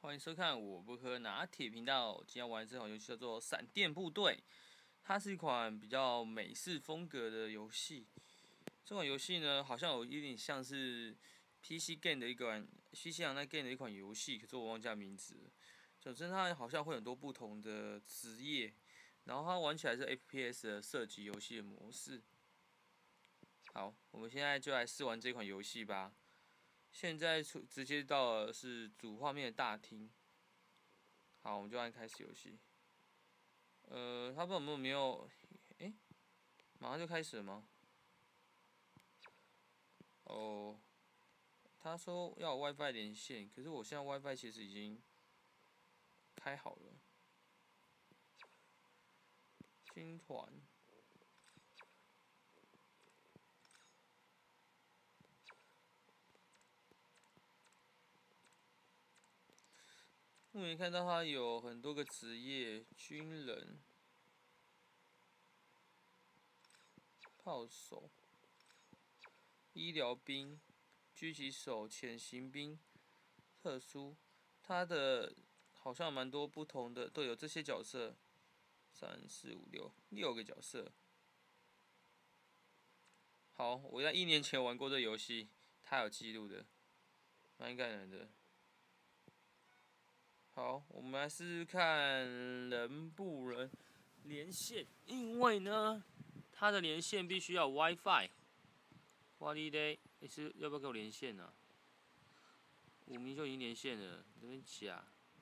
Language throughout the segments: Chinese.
欢迎收看我不喝拿铁频道。今天玩这款游戏叫做《闪电部队》，它是一款比较美式风格的游戏。这款游戏呢，好像有一点像是 PC Game 的一款 PC Online Game 的一款游戏，可是我忘记它名字了。总之，它好像会有很多不同的职业，然后它玩起来是 FPS 的射击游戏的模式。好，我们现在就来试玩这款游戏吧。现在直接到了是主画面的大厅。好，我们就按开始游戏。他不知道有没有，马上就开始了吗？哦，他说要有 WiFi 连线，可是我现在 WiFi 其实已经开好了。军团。目前看到他有很多个职业：军人、炮手、医疗兵、狙击手、潜行兵、特殊。他的好像蛮多不同的，都有这些角色。3、4、5、6个角色。好，我在1年前玩过这游戏，它有记录的，蛮感人的。好，我们来试试看人不人连线，因为呢，它的连线必须要有 WiFi。哇哩嘞，你是要不要给我连线呢、5名就已经连线了，你这边假。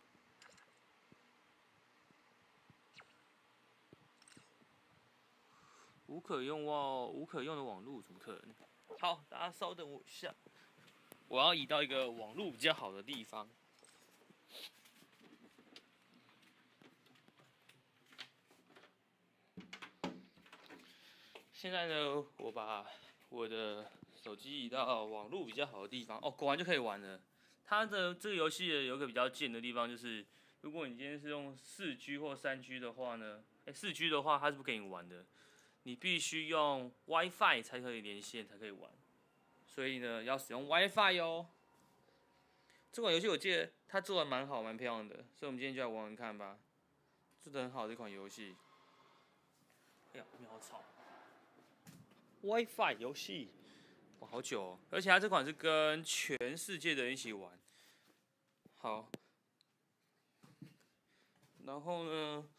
无可用的网络，怎么可能？好，大家稍等我一下，我要移到一个网络比较好的地方。现在呢，我把我的手机移到网络比较好的地方，哦，果然就可以玩了。它的这个游戏有一个比较贱的地方，就是如果你今天是用4G 或3G 的话呢，4G 的话它是不给你玩的，你必须用 WiFi 才可以连线才可以玩。所以呢，要使用 WiFi 哟。这款游戏我记得它做的蛮好，蛮漂亮的，所以我们今天就来玩玩看吧。做的很好的一款游戏。哎呀，苗草。WiFi 游戏，哇，好久哦！而且它这款是跟全世界的人一起玩。好，然后呢？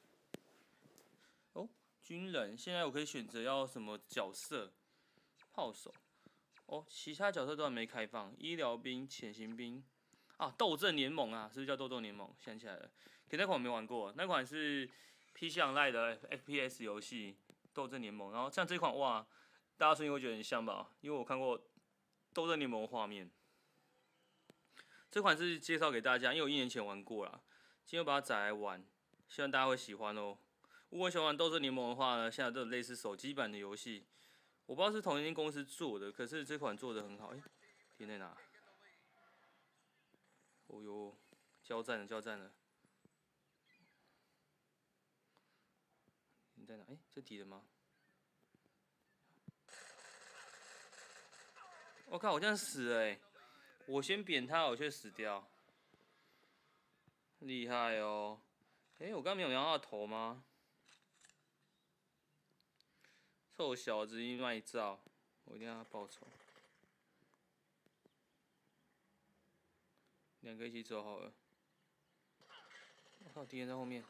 哦，军人，现在我可以选择要什么角色？炮手。哦，其他角色都还没开放。医疗兵、潜行兵。啊，斗阵联盟啊，是不是叫斗阵联盟？想起来了，可那款我没玩过，那款是 PC Online 的 FPS 游戏，斗阵联盟。然后像这款哇，大家声音会觉得很像吧？因为我看过斗阵联盟的画面。这款是介绍给大家，因为我1年前玩过啦，今天把它载来玩，希望大家会喜欢哦。如果喜欢玩斗阵联盟的话呢，现在都有类似手机版的游戏，我不知道是同一间公司做的，可是这款做的很好。点在哪？哦哟，交战了！你在哪？这敌人吗？我靠，我这样死了我先扁他，我却死掉，厉害哦！我刚没有瞄到头吗？臭小子，一卖照，我一定要他报仇。2个一起走好了。我靠，敌人在后面。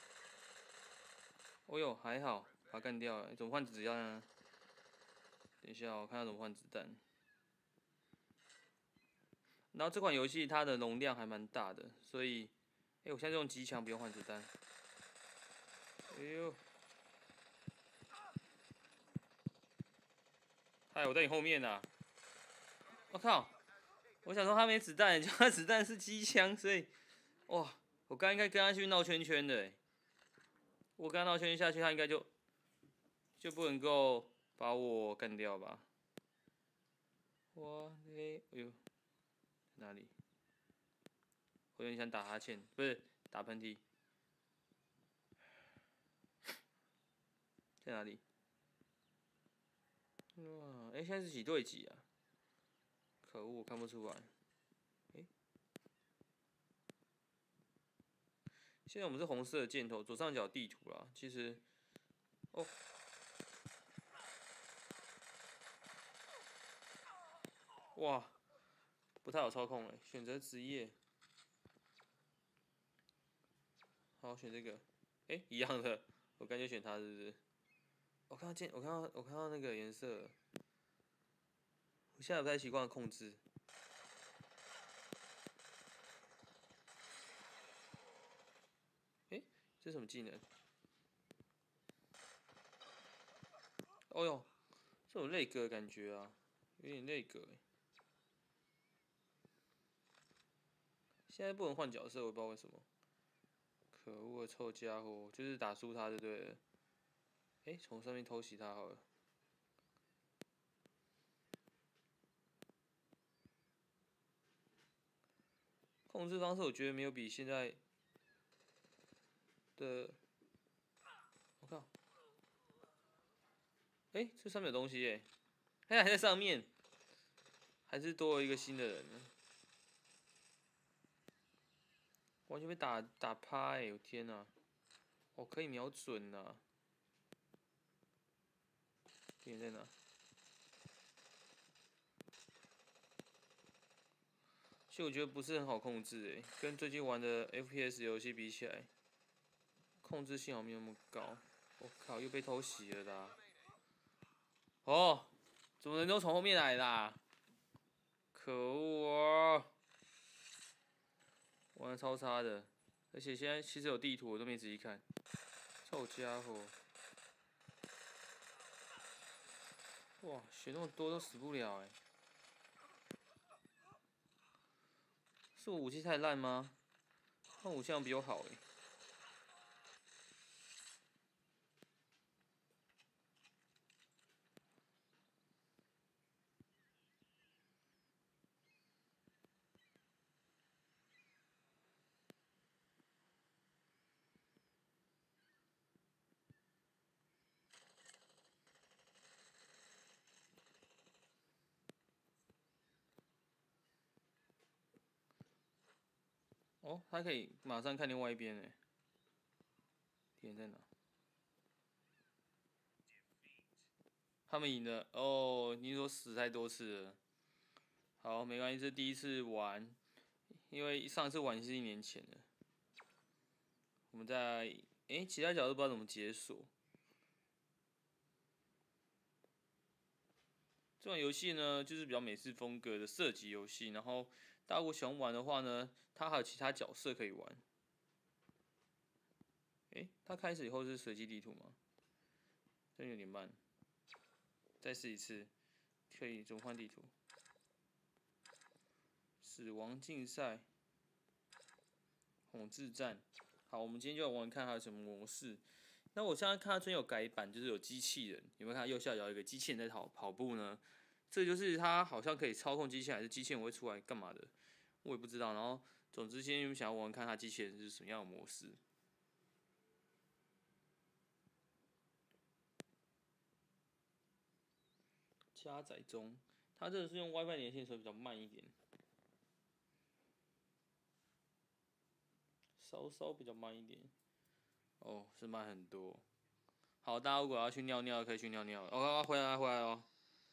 哦呦，还好，把他干掉了。怎么换子弹呢？等一下，我看他怎么换子弹。然后这款游戏它的容量还蛮大的，所以，我现在用机枪不用换子弹。哎呦！嗨，我在你后面啊！我靠！我想说他没子弹，结果他子弹是机枪，所以，哇！我刚应该跟他去闹圈圈的我跟他闹圈圈下去，他应该就不能够把我干掉吧？哇嘞！哎呦，哪里？我有点想打哈欠，不是打喷嚏。在哪里？哇！现在是几对几啊？可恶，我看不出来。 现在我们是红色的箭头，左上角地图啦。其实，哦，哇，不太好操控哎。选择职业，好，选这个。哎，一样的，我刚就选它，是不是？我看到那个颜色，我现在不太习惯控制。哎，这是什么技能？哦哟，这种内格的感觉啊，有点内格哎。现在不能换角色，我不知道为什么。可恶的臭家伙，就是打输他就对了。哎，从上面偷袭他好了。控制方式我觉得没有比现在的，我靠，哎，这上面有东西耶，还在上面，还是多了一个新的人呢，完全被打趴哎，我天哪，我可以瞄准呐，点在哪？其实我觉得不是很好控制哎，跟最近玩的 FPS 游戏比起来，控制性好像没有那么高。我靠，又被偷袭了啦！哦，怎么人都从后面来啦？可恶哦！玩的超差的，而且现在其实有地图，我都没仔细看。臭家伙！哇，血那么多都死不了哎！是我武器太烂吗？那武器好像比我好哎。哦，他可以马上看另外一边哎，点在哪？他们赢了哦，你说死太多次了。好，没关系，这第一次玩，因为上次玩是1年前的。我们在其他角都不知道怎么解锁。这款游戏呢，就是比较美式风格的射击游戏。然后大家如果喜欢玩的话呢，它还有其他角色可以玩。它开始以后是随机地图吗？这有点慢，再试一次。可以怎么换地图？死亡竞赛，统治战。好，我们今天就来玩看它有什么模式。那我现在看它最近有改版，就是有机器人，有没有看到右下角有一个机器人在跑步呢？这就是它好像可以操控机器人，还是机器人会出来干嘛的？我也不知道。然后，总之今天想要玩看它机器人是什么样的模式。加载中，它这个是用 WiFi 连线，所以比较慢一点，稍稍比较慢一点。哦，是慢很多。好，大家如果要去尿尿，可以去尿尿。哦，回来哦。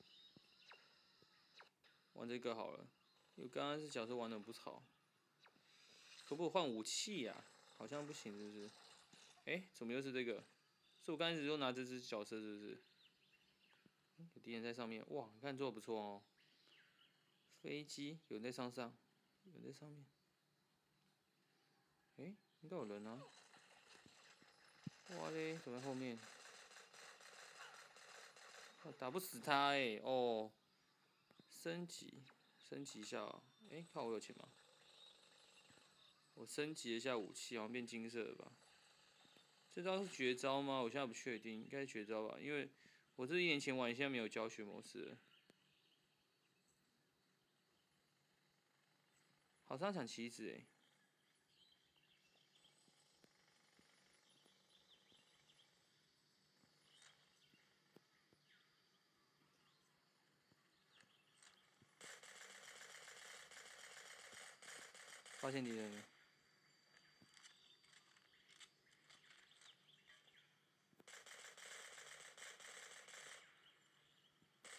玩这个好了，因为刚刚是角色玩的不好。可不可以换武器呀？好像不行，是不是？怎么又是这个？是我刚开始就拿这只角色，是不是？有敌人在上面，哇，你看做的不错哦。飞机有人在上，有人在上面。应该有人啊。哇嘞，怎么在后面？打不死他哦。升级一下啊。看我有钱吗？我升级了一下武器，好像变金色了吧？这招是绝招吗？我现在不确定，应该是绝招吧，因为我这1年前玩，现在没有教学模式了。好像抢旗子发现敌人了。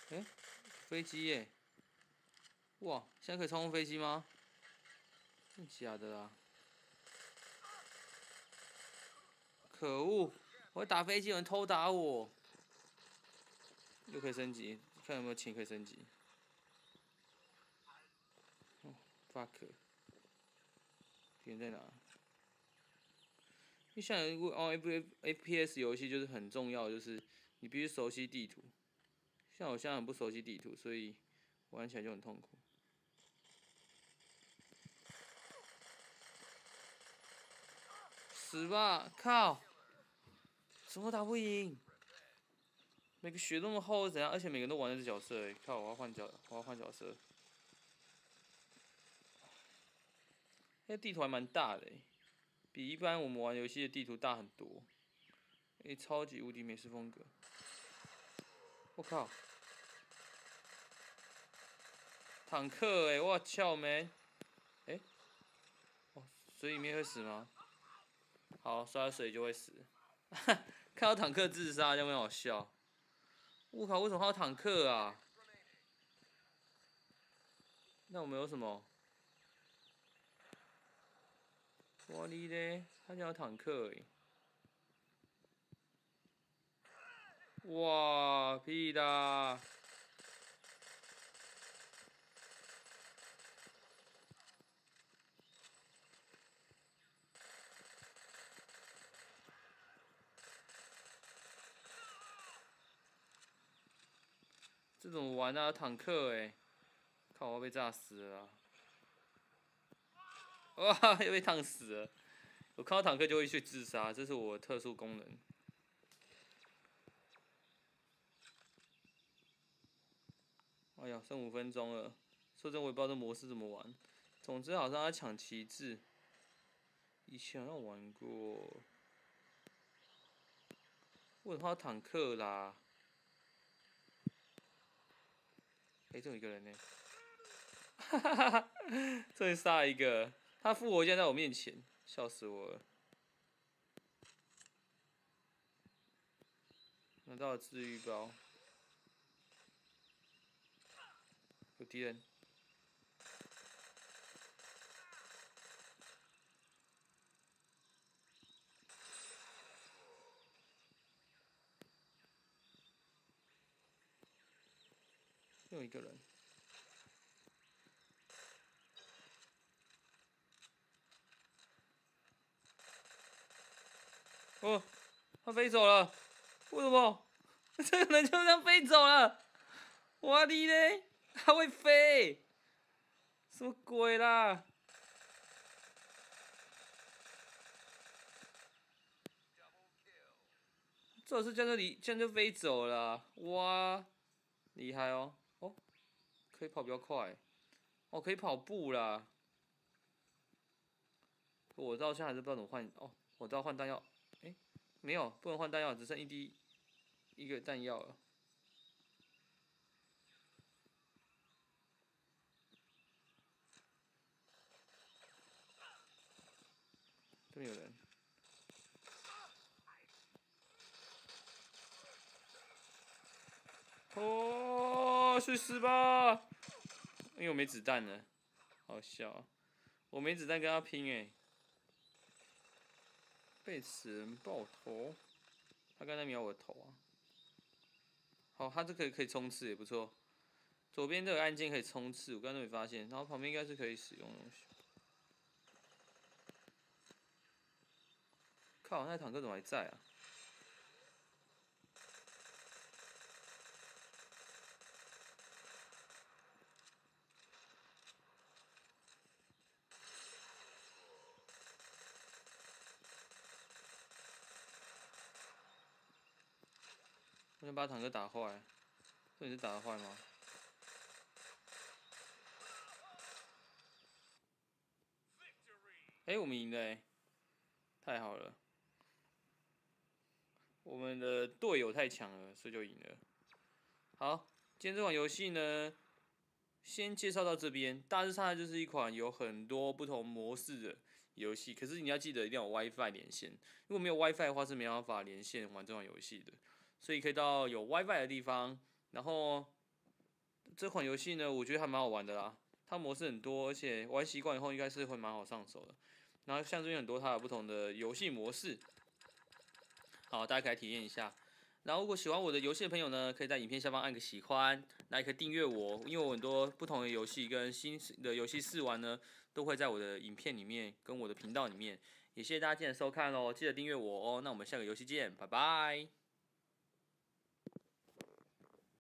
哎，飞机耶！哇，现在可以操控飞机吗？真假的啦！可恶！我打飞机，有人偷打我。又可以升级，看有没有钱可以升级。哦 ，fuck！ 点在哪？你像FPS 游戏就是很重要，就是你必须熟悉地图。像我现在很不熟悉地图，所以玩起来就很痛苦。死吧！靠！怎么打不赢？每个血那么厚是怎样？而且每个人都玩这角色哎！靠！我要换角色。那地图还蛮大的哎，比一般我们玩游戏的地图大很多。哎，超级无敌美式风格！我靠！坦克哎！我操man！哎，哦，水里面会死吗？好，摔到水就会死。看到坦克自杀，就很好笑。我靠，为什么还有坦克啊？那我们有什么？我哩嘞，他家有坦克诶！哇，屁的！这怎么玩啊？坦克诶！靠，我要被炸死了！哇，又被烫死了！我看到坦克就会去自杀，这是我的特殊功能。哎呀，剩5分钟了，说真我也不知道这模式怎么玩。总之好像要抢旗帜，以前好像玩过。为什么有坦克啦？哎，这有一个人呢。哈哈哈哈！终于杀了一个，他复活竟然在我面前，笑死我了。拿到了治愈包，有敌人。又有一个人。哦，他飞走了，为什么？这个人就这样飞走了？我的嘞，他会飞？什么鬼啦？这是这样就飞走了，哇，厉害哦！哦，可以跑比较快，哦，可以跑步啦。我到现在还是不知道怎么换哦，我知道换弹药，哎，没有，不能换弹药，只剩一个弹药了。这边有人。哦，去死吧！因为我没子弹了，好笑啊，我没子弹跟他拼哎，被此人爆头，他刚才瞄我的头啊。好，他这个可以冲刺也不错，左边这个按键可以冲刺，我刚才没发现，然后旁边应该是可以使用的东西。靠，那坦克怎么还在啊？我想把坦克打坏，这你是打得坏吗？哎，我们赢了哎，太好了！我们的队友太强了，所以就赢了。好，今天这款游戏呢，先介绍到这边。大致上它就是一款有很多不同模式的游戏，可是你要记得一定要有 WiFi 连线。如果没有 WiFi 的话，是没办法连线玩这款游戏的。所以可以到有 WiFi 的地方，然后这款游戏呢，我觉得还蛮好玩的啦。它模式很多，而且玩习惯以后应该是会蛮好上手的。然后像这边很多它有不同的游戏模式，好，大家可以体验一下。然后如果喜欢我的游戏的朋友呢，可以在影片下方按个喜欢，那也可以订阅我，因为我很多不同的游戏跟新的游戏试玩呢，都会在我的影片里面跟我的频道里面。也谢谢大家今天的收看哦，记得订阅我哦。那我们下个游戏见，拜拜。